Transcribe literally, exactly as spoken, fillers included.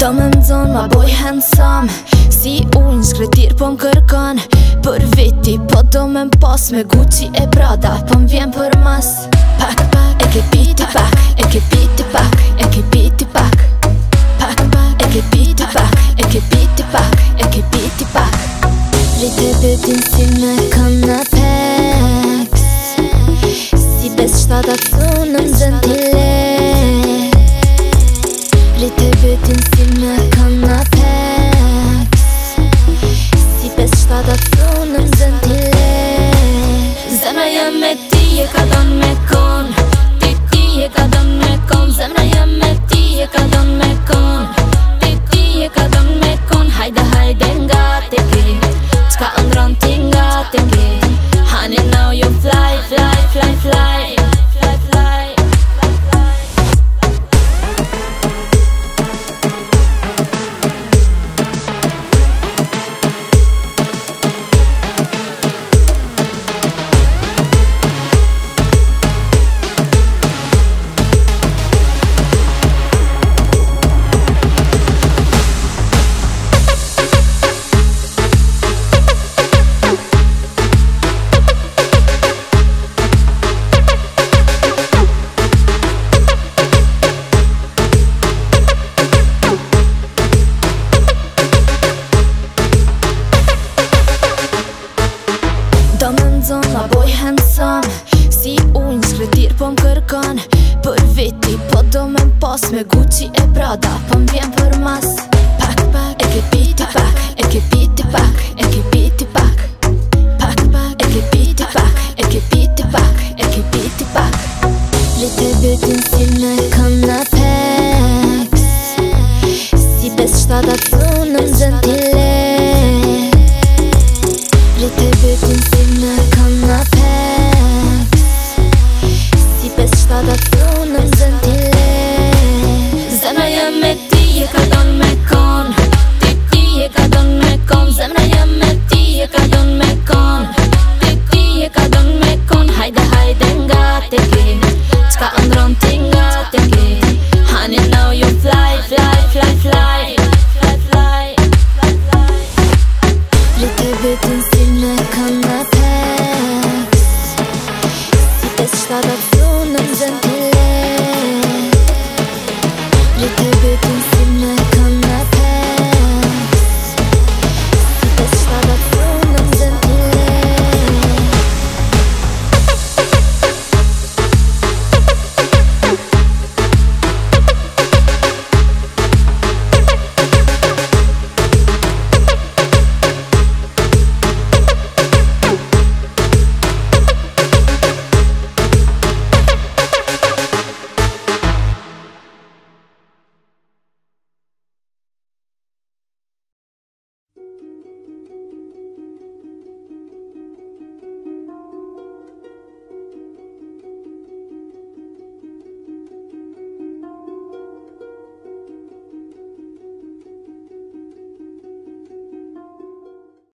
Do me m'dzon ma boj handsome, si unë shkretir po m'kërkan. Për viti po do me m'pas me Gucci e Prada, po m'vjen për mas. Pak, pak, e ke piti pak, e ke piti pak, e ke piti pak. Pak, pak, e ke piti pak, e ke piti pak, e ke piti pak. Rite betin si me kanapex, si bes shtatat sunëm gentile. Rite betin si me kanapex, si bes shtatat sunëm gentile. Zemra jem me ti e ka don me kon, ti ti e ka don me kon. Zemra jem me ti e ka don me kon, ti ti e ka don me kon. Hajde hajde nga te ki, çka ëndron ti nga te ki. Honey now you fly, fly, fly, fly, fly, fly. Do me m'dzon ma boj handsome, si unë shkretir po m'kërkan. Për viti po do me m'pas me Gucci e Prada, po m'vjen për mas. Pak, pak, e ke piti pak, e ke piti pak, e ke piti pak. Pak, pak, e ke piti pak, e ke piti pak, e ke piti pak. Rite betin si